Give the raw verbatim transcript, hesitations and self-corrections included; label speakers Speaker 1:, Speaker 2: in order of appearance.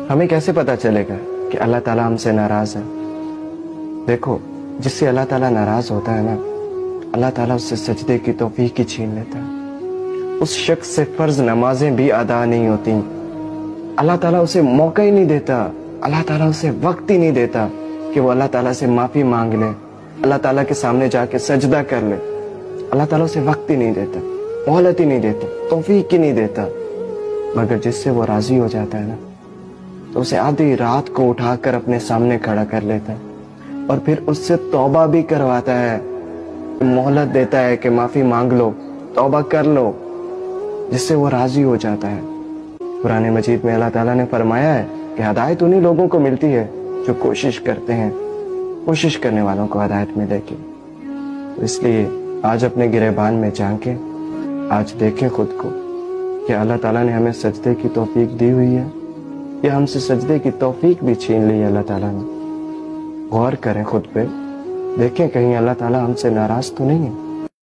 Speaker 1: ہمیں کیسے پتا چلے گا کہ اللہ تعالیٰ ہم سے ناراض ہے؟ دیکھو، جس سے اللہ تعالیٰ ناراض ہوتا ہے نا، اللہ تعالیٰ اس سے سجدے کی توفیق ہی چھین لیتا ہے۔ اس شخص سے فرض نمازیں بھی ادا نہیں ہوتی، اللہ تعالیٰ اسے موقع ہی نہیں دیتا، اللہ تعالیٰ اسے وقت ہی نہیں دیتا کہ وہ اللہ تعالیٰ سے معافی مانگ لے، اللہ تعالیٰ کے سامنے جا کے سجدہ کر لے۔ اللہ تعالیٰ اسے وقت ہی نہیں دیتا، مہلت ہی نہیں دیتا، توفیق ہی نہیں دیتا۔ مگر جس سے وہ راضی ہو جاتا ہے نا، تو اسے آدھی رات کو اٹھا کر اپنے سامنے کھڑا کر لیتا ہے اور پھر اس سے توبہ بھی کرواتا ہے، مہلت دیتا ہے کہ معافی مانگ لو، توبہ کر لو، جس سے وہ راضی ہو جاتا ہے۔ قرآن مجید میں اللہ تعالیٰ نے فرمایا ہے کہ ہدایت انہی لوگوں کو ملتی ہے جو کوشش کرتے ہیں، کوشش کرنے والوں کو ہدایت ملے گی۔ تو اس لیے آج اپنے گریبان میں جھانکیں، آج دیکھیں خود کو کہ اللہ تعالیٰ نے ہمیں سجدے کی توفیق دی ہوئی ہے یا ہم سے سجدے کی توفیق بھی چھین لی ہے اللہ تعالیٰ نے۔ غور کریں خود پہ، دیکھیں کہیں اللہ تعالیٰ ہم سے ناراض تو نہیں ہے۔